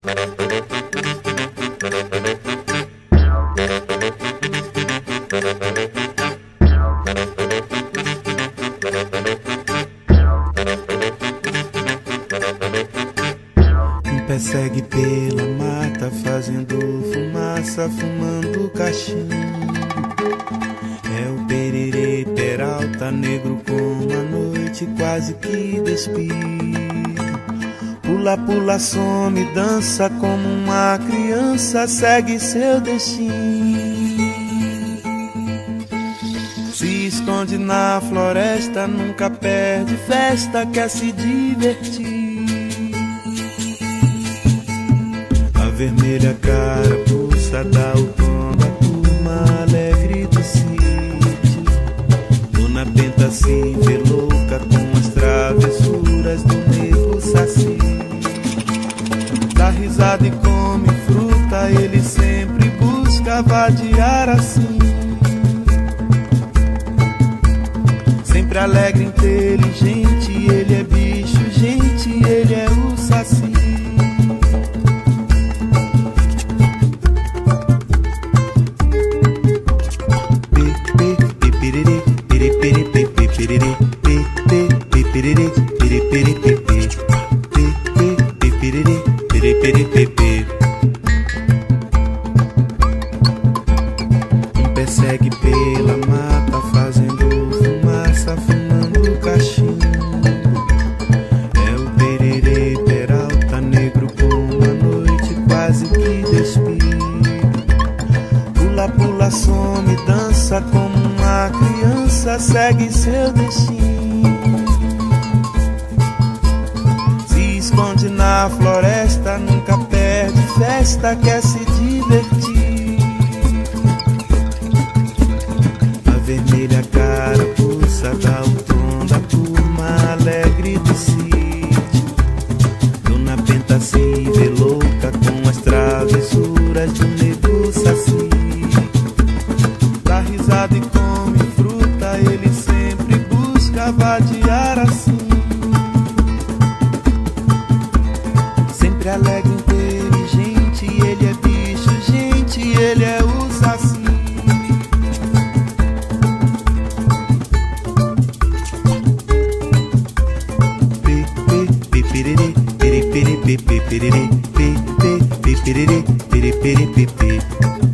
Persegue pela mata, fazendo fumaça, fumando cachimbo. É o pererê peralta, negro como a noite, quase que despido. Pula, pula, some, dança como uma criança, segue seu destino. Se esconde na floresta, nunca perde festa, quer se divertir. Vermelha carapuça dá o tom da turma alegre do sítio. Dona Benta se vê louca com as travessuras do negro saci. Dá risada e come fruta, ele sempre busca vadiar assim. Sempre alegre, inteligente, ele é bicho, gente, ele é o saci. Persegue pela mata, fazendo fumaça, fumando cachimbo. É o pererê peralta, negro como a noite, quase que despido. Pula, pula, some, dança como uma criança, segue seu destino. Se esconde na floresta, nunca perde festa, quer se divertir. Vermelha carapuça dá o tom da turma alegre do sítio. Dona Benta se vê louca com as travessuras do negro saci. Dá risada e come fruta, ele sempre busca vadiar assim. Sempre alegre, inteligente, ele é bicho, gente, ele é o saci. Pererê, pererê, pererê, pererê, pererê, pererê, pererê, pererê.